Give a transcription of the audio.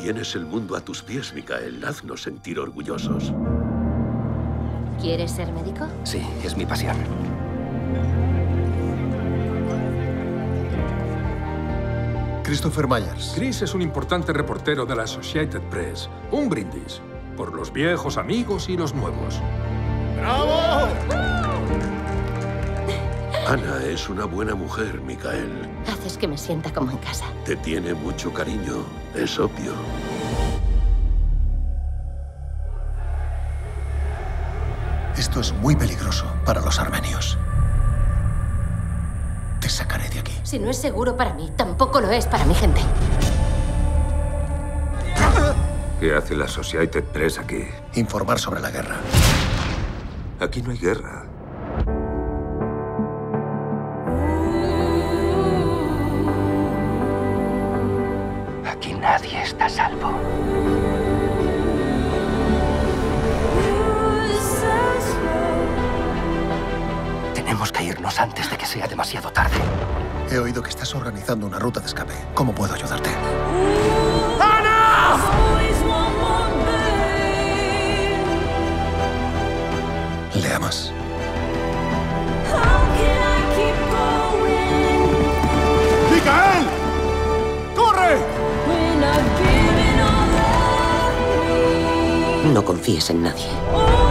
Tienes el mundo a tus pies, Mikael. Haznos sentir orgullosos. ¿Quieres ser médico? Sí, es mi pasión. Christopher Myers. Chris es un importante reportero de la Associated Press. Un brindis por los viejos amigos y los nuevos. ¡Bravo! Ana es una buena mujer, Mikael. Haces que me sienta como en casa. Te tiene mucho cariño, es obvio. Esto es muy peligroso para los armenios. Te sacaré de aquí. Si no es seguro para mí, tampoco lo es para mi gente. ¿Qué hace la Associated Press aquí? Informar sobre la guerra. Aquí no hay guerra. Aquí nadie está a salvo. Tenemos que irnos antes de que sea demasiado tarde. He oído que estás organizando una ruta de escape. ¿Cómo puedo ayudarte? ¿Le amas? ¡Mikael! ¡Corre! No confíes en nadie.